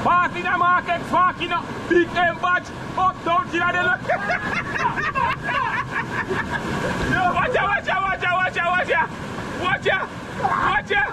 Pass in the market, fucking up. Big M badge. Up down here. Watch out, watch out, watch out, watch out, watch out. Watch out. Watch out.